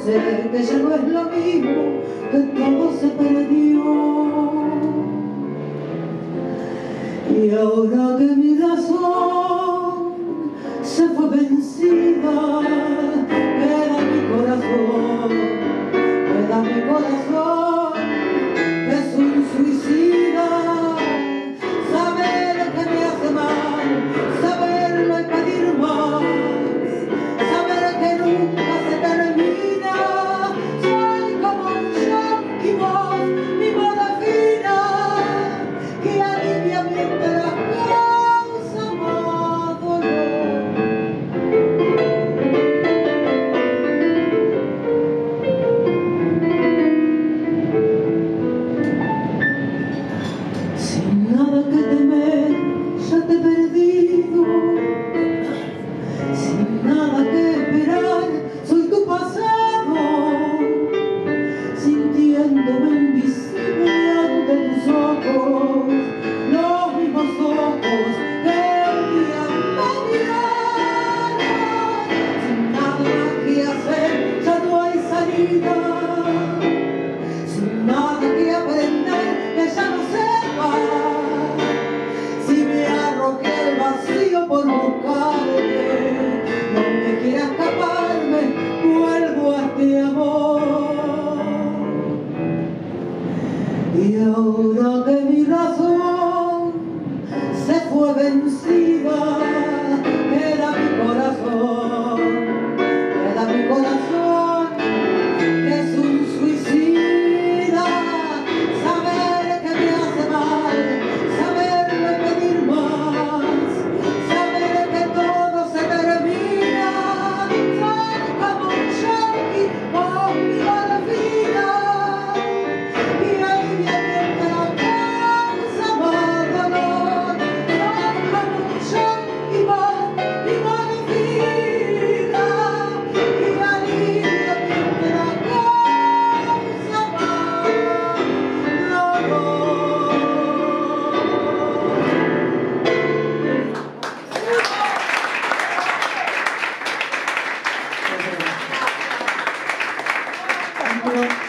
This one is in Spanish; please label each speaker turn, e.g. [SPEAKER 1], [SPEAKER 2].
[SPEAKER 1] sé que ya no es lo mismo, que todo se perdió. Y ahora que mi razón se fue vencida, queda mi corazón, que es un suicida. Saber que me hace mal, saberlo y pedir más, saber que nunca se termina. Soy como un yonki voz, mi morafina, que alivia mientras causa más dolor. Sin nada que temer, ya te he perdido. Sin nada que esperar, soy tu pasado. Sintiéndome invisible ante tus ojos, los mismos ojos que un día me miraron. Sin nada más que hacer, ya no hay salida. Sin nada que aprender, que ya no sepa. Si me arrojé al vacío por buscarte, donde quiera escaparme, vuelvo a este amor. Y ahora que mi razón se fue vencida, queda mi corazón, que es un suicida. Saber que me hace mal, saberlo y pedir más, saber que todo se termina. Soy como un yonki con mi morfina, y alivia mientras causa más dolor. Soy como un yonki con mi morfina, y alivia mientras causa más dolor. Gracias.